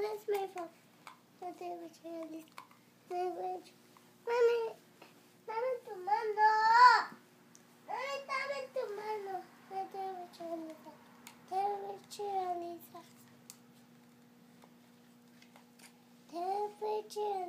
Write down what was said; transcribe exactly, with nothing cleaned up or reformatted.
that's my phone. That's Alyssa. Mami, dame tu mano. Mami, dame tu mano. That's Alyssa. That's Alyssa. That's Alyssa.